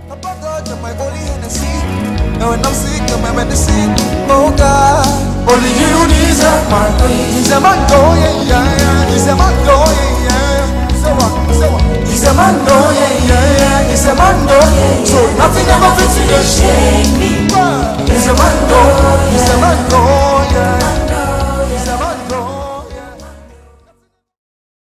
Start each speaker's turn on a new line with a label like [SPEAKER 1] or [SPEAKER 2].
[SPEAKER 1] You're my only Hennessy. And when I'm sick, you're my medicine. Oh God, only you deserve my praise. He's a man, oh yeah, yeah, yeah. He's a man, oh yeah, yeah. So what? So what? He's a man, oh yeah, yeah, yeah. He's a man, oh yeah. So nothing ever fits to shake me. He's a man, oh. He's a man, oh.